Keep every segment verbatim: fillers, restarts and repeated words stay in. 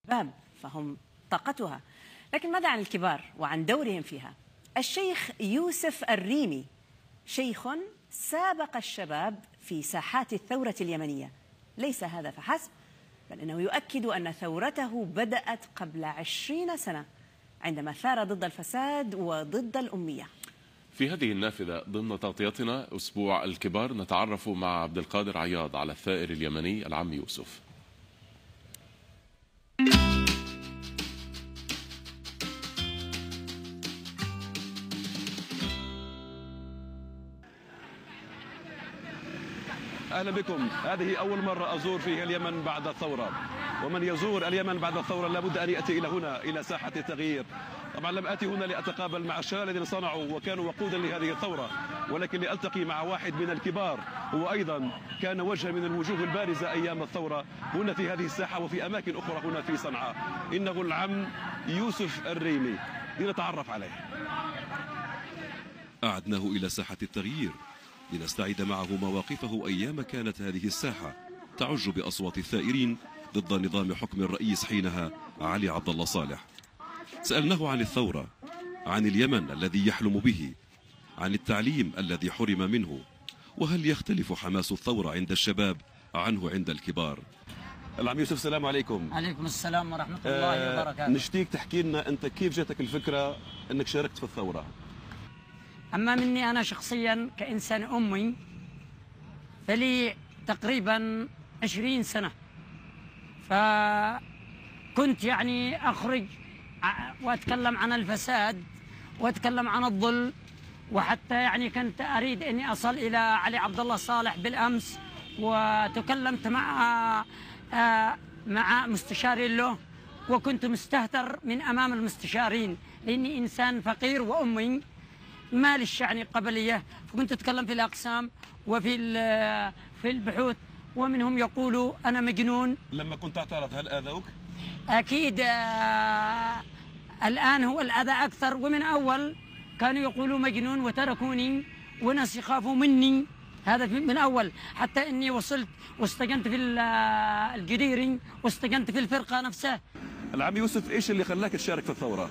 باب فهم طاقتها. لكن ماذا عن الكبار وعن دورهم فيها؟ الشيخ يوسف الريمي شيخ سابق الشباب في ساحات الثورة اليمنية. ليس هذا فحسب، بل إنه يؤكد أن ثورته بدأت قبل عشرين سنة عندما ثار ضد الفساد وضد الأمية. في هذه النافذة ضمن تغطيتنا أسبوع الكبار نتعرف مع عبد القادر عياض على الثائر اليمني العم يوسف. أهلا بكم. هذه أول مرة أزور فيها اليمن بعد الثورة، ومن يزور اليمن بعد الثورة لابد أن يأتي إلى هنا إلى ساحة التغيير. طبعا لم أتي هنا لأتقابل مع الشباب الذين صنعوا وكانوا وقودا لهذه الثورة، ولكن لألتقي مع واحد من الكبار هو أيضا كان وجه من الوجوه البارزة أيام الثورة هنا في هذه الساحة وفي أماكن أخرى هنا في صنعاء. إنه العم يوسف الريمي، لنتعرف عليه. أعدناه إلى ساحة التغيير لنستعيد معه مواقفه أيام كانت هذه الساحة تعج بأصوات الثائرين ضد نظام حكم الرئيس حينها علي عبد الله صالح. سألناه عن الثورة، عن اليمن الذي يحلم به، عن التعليم الذي حرم منه، وهل يختلف حماس الثورة عند الشباب عنه عند الكبار. العم يوسف السلام عليكم. عليكم السلام ورحمة الله آه وبركاته. نشتيك تحكي لنا أنت كيف جاتك الفكرة أنك شاركت في الثورة؟ أما مني أنا شخصيا كإنسان أمي فلي تقريبا عشرين سنة، فكنت يعني أخرج وأتكلم عن الفساد وأتكلم عن الظلم، وحتى يعني كنت أريد أني أصل إلى علي عبد الله صالح بالأمس، وتكلمت مع مع مستشاري له، وكنت مستهتر من أمام المستشارين لأني إنسان فقير وأمي ما للشعني قبلية، فكنت أتكلم في الأقسام وفي في البحوث، ومنهم يقولوا أنا مجنون. لما كنت تعترض هل آذوك؟ أكيد. آه الآن هو الأذى أكثر، ومن أول كانوا يقولوا مجنون وتركوني وناس يخافوا مني، هذا من أول، حتى إني وصلت واستجنت في الجديري واستجنت في الفرقة نفسها. العم يوسف إيش اللي خلاك تشارك في الثورة؟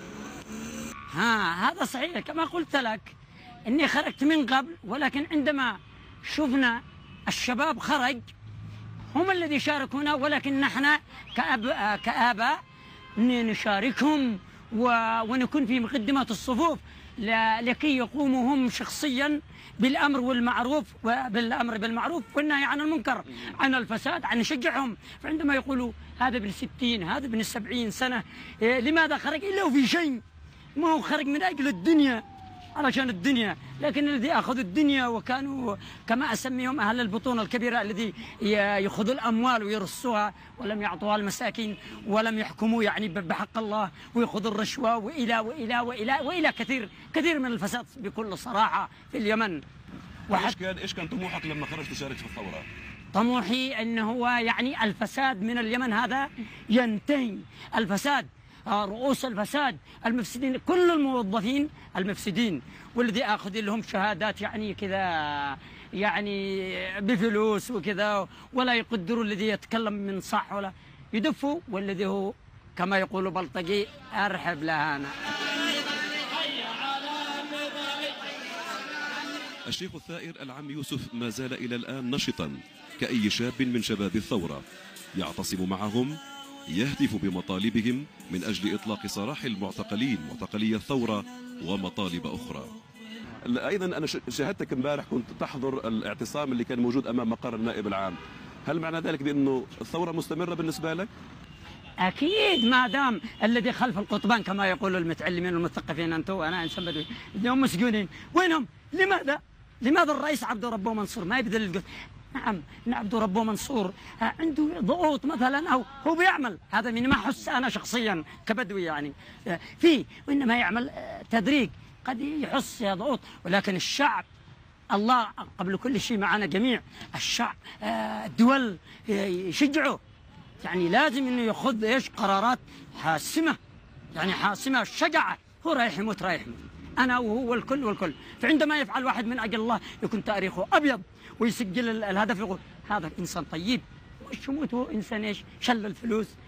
ها هذا صحيح كما قلت لك إني خرجت من قبل، ولكن عندما شفنا الشباب خرج هم الذي شاركونا، ولكن نحن كأب كآباء نشاركهم ونكون في مقدمة الصفوف لكي يقوموا هم شخصيا بالأمر والمعروف وبالأمر بالمعروف والنهي عن المنكر، عن الفساد، عن نشجعهم. فعندما يقولوا هذا ابن الستين هذا ابن السبعين سنة لماذا خرج إلا وفي شيء، ما هو خرج من أجل الدنيا علشان الدنيا، لكن الذي أخذوا الدنيا وكانوا كما أسميهم أهل البطون الكبيرة الذي يأخذوا الأموال ويرصوها ولم يعطوها المساكين ولم يحكموا يعني بحق الله، ويأخذوا الرشوة وإلى وإلى وإلى وإلى كثير كثير من الفساد بكل صراحة في اليمن. إيش كان إيش كان طموحك لما خرجت وشاركت في الثورة؟ طموحي أنه هو يعني الفساد من اليمن هذا ينتهي، الفساد، رؤوس الفساد، المفسدين، كل الموظفين المفسدين، والذي اخذ لهم شهادات يعني كذا يعني بفلوس وكذا، ولا يقدروا الذي يتكلم من صح ولا يدفوا، والذي هو كما يقولوا بلطجي ارحب لهانا. الشيخ الثائر العم يوسف ما زال إلى الآن نشطا كأي شاب من شباب الثورة، يعتصم معهم، يهتف بمطالبهم من أجل إطلاق سراح المعتقلين معتقلي الثورة ومطالب أخرى. أيضا أنا شاهدتك امبارح كنت تحضر الاعتصام اللي كان موجود أمام مقر النائب العام، هل معنى ذلك بأنه الثورة مستمرة بالنسبة لك؟ أكيد، ما دام الذي خلف القضبان كما يقول المتعلمين والمثقفين أنتم وأنا إنسان بدوي اليوم مسجونين، وينهم؟ لماذا؟ لماذا الرئيس عبد ربه منصور ما يبذل الجهد؟ نعم عبد ربه منصور عنده ضغوط مثلا او هو بيعمل، هذا من ما احس انا شخصيا كبدوي يعني فيه، وانما يعمل تدريج قد يحس ضغوط، ولكن الشعب الله قبل كل شيء معنا جميع، الشعب الدول يشجعوا، يعني لازم انه ياخذ ايش قرارات حاسمه، يعني حاسمه الشجعه، هو رايح يموت رايح يموت انا وهو والكل والكل، فعندما يفعل واحد من اجل الله يكون تاريخه ابيض ويسجل الهدف يقول هذا انسان طيب، وش يموت هو انسان ايش شل الفلوس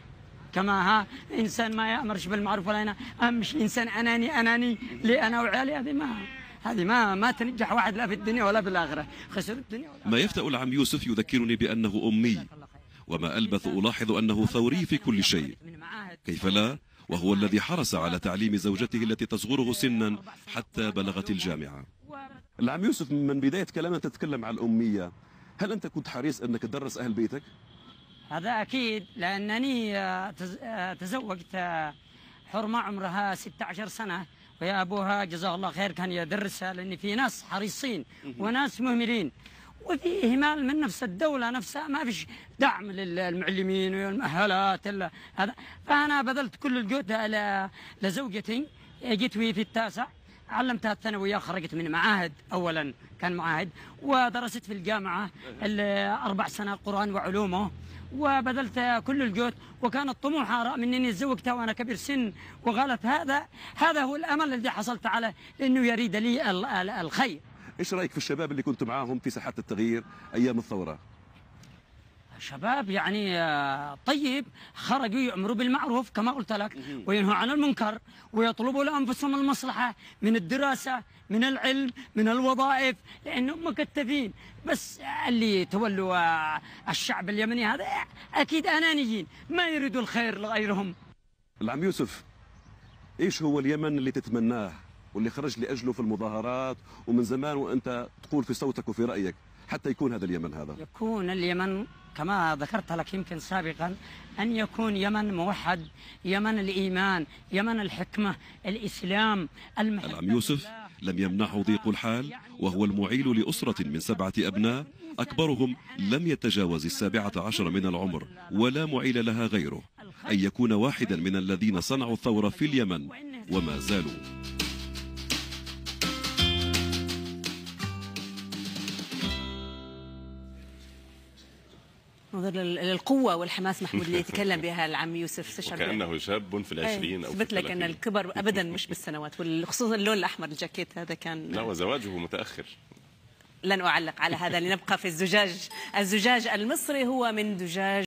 كما ها إنسان ما يأمرش بالمعروف ولا ينهى، أهم شيء إنسان أناني أناني لي أنا وعيالي، هذه ما هذه ما ما تنجح واحد لا في الدنيا ولا في الآخرة، خسر الدنيا ولا. ما يفتأ العم يوسف يذكرني بأنه أمي، وما ألبث ألاحظ أنه ثوري في كل شيء. كيف لا وهو الذي حرص على تعليم زوجته التي تصغره سنا حتى بلغت الجامعة. العم يوسف، من بداية كلامنا تتكلم عن الأمية، هل أنت كنت حريص أنك تدرس أهل بيتك؟ هذا أكيد، لأنني تزوجت حرمة عمرها ستة عشر سنة، ويا أبوها جزاه الله خير كان يدرسها، لأن في ناس حريصين وناس مهملين، وفي إهمال من نفس الدولة نفسها، ما فيش دعم للمعلمين والمؤهلات هذا. فأنا بذلت كل الجهد لزوجتي، جيت وهي في التاسع، علمتها الثانوية، خرجت من معاهد، أولا كان معاهد، ودرست في الجامعة أربع سنة قرآن وعلومه، وبذلت كل الجهد، وكانت طموحها رغم أنني تزوجتها وأنا كبير سن، وقالت هذا هذا هو الأمل الذي حصلت عليه، لأنه يريد لي الخير. إيش رأيك في الشباب اللي كنت معاهم في ساحات التغيير أيام الثورة؟ شباب يعني طيب، خرجوا يأمروا بالمعروف كما قلت لك، وينهوا عن المنكر، ويطلبوا لأنفسهم المصلحة من الدراسة، من العلم، من الوظائف، لأنهم مكتفين. بس اللي تولوا الشعب اليمني هذا أكيد أنانيين، ما يريدوا الخير لغيرهم. العم يوسف، إيش هو اليمن اللي تتمناه واللي خرج لأجله في المظاهرات ومن زمان وأنت تقول في صوتك وفي رأيك حتى يكون هذا اليمن؟ هذا يكون اليمن كما ذكرت لك يمكن سابقا، أن يكون يمن موحد، يمن الإيمان، يمن الحكمة، الإسلام، المحبة. العم يوسف لم يمنعه ضيق الحال، وهو المعيل لأسرة من سبعة أبناء، أكبرهم لم يتجاوز السابعة عشر من العمر، ولا معيل لها غيره، أن يكون واحدا من الذين صنعوا الثورة في اليمن وما زالوا. نظر للقوة والحماس محمود اللي يتكلم بها العم يوسف، تشعر وكأنه شاب في العشرين أو في اثبت لك أن الكبر أبدا مش بالسنوات، وخصوصا اللون الأحمر الجاكيت هذا كان. لا، وزواجه متأخر. لن أعلق على هذا، لنبقى في الزجاج. الزجاج المصري هو من زجاج